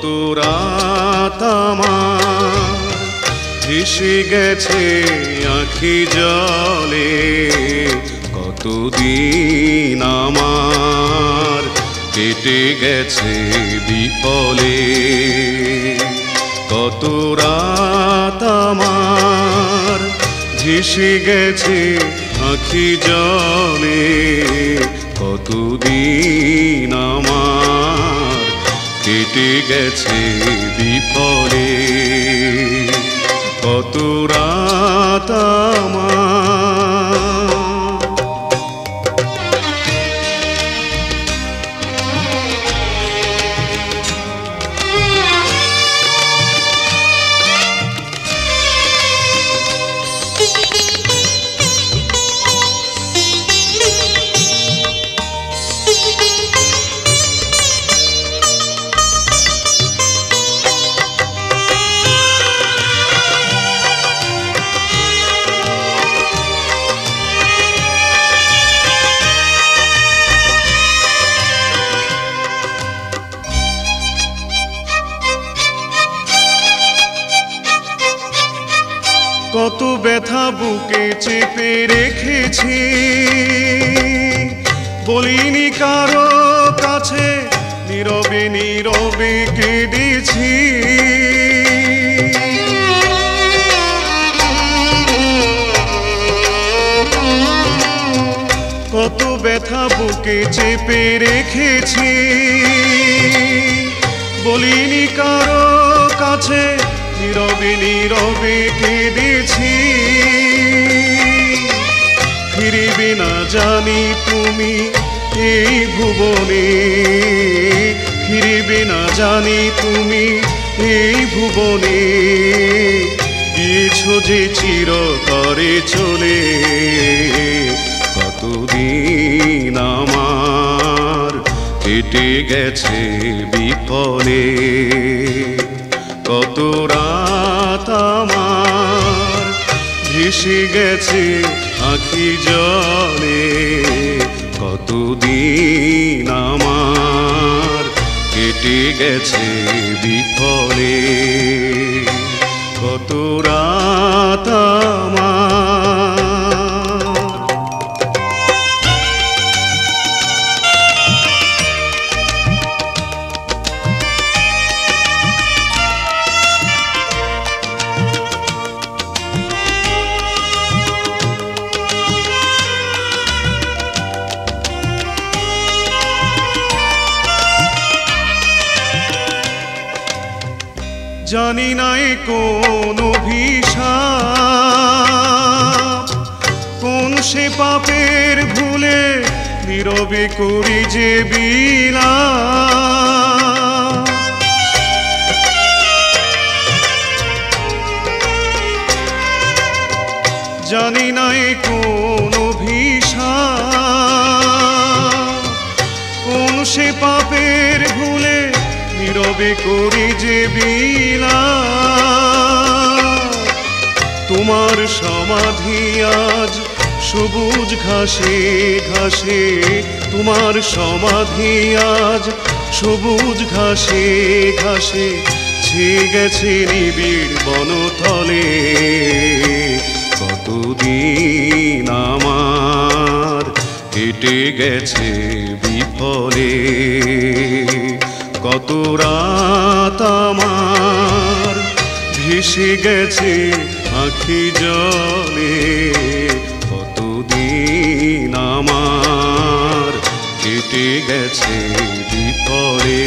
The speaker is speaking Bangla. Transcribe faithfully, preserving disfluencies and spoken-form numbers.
রাত আমার ভেসে গেছে আঁখি জলে, কতদিন আমার কেটে গেছে বিফলে। কত রাত আমার ভেসে গেছে আঁখি জলে, কতদিন আমার কেটে গেছে বিফলে। কত রাত আমার কত ব্যথা বুকে চেপে রেখেছি, বলিনি কারো কাছে, নীরবে নীরবে কেঁদেছি। কত ব্যথা বুকে চেপে রেখেছি, বলিনি কারো কাছে, নীরবে নীরবে কেঁদেছি। ফিরিবে না জানি তুমি এই ভুবনে, ফিরিবে না জানি তুমি এই ভুবনে, গিয়েছো যে চিরতরে চলে। কতদিন আমার কেটে গেছে বিফলে। কত রাত আমার ভেসে গেছে আঁখি জলে, কতদিন আমার কেটে গেছে বিফলে। কত রাত আমার জানি নাই কোন অভিশাপ, কোন সে পাপের ভুলে নীরবে করি যে বিলাপ। জানি নাই কোন অভিশাপ, কোন সে পাপের ভুলে নীরবে করি যে বিলাপ। তোমার সমাধি আজ সবুজ ঘাসে ঘাসে, তোমার সমাধি আজ সবুজ ঘাসে ঘাসে, ছেয়ে গেছে নিবিড় বনতলে। কতদিন আমার কেটে গেছে বিফলে। কত রাত আমার ভেসে গেছে আঁখি জলে, কতদিন আমার কেটে গেছে বিফলে।